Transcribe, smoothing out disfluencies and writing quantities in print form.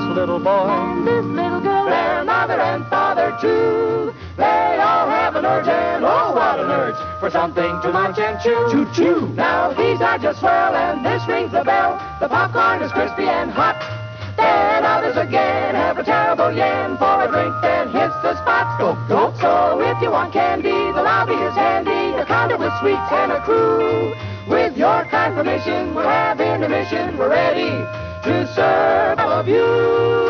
little boy and this little girl, their mother and father too. They all have an urge, and oh, what an urge for something to munch and chew. Choo-choo. Now these are just swell, and this rings the bell. The popcorn is crispy and hot. Then others again have a terrible yen for a drink that hits the spot. Go, go. So if you want candy, the lobby is handy. A counter with sweets and a crew. With your kind permission, we'll have intermission. We're ready to serve all of you.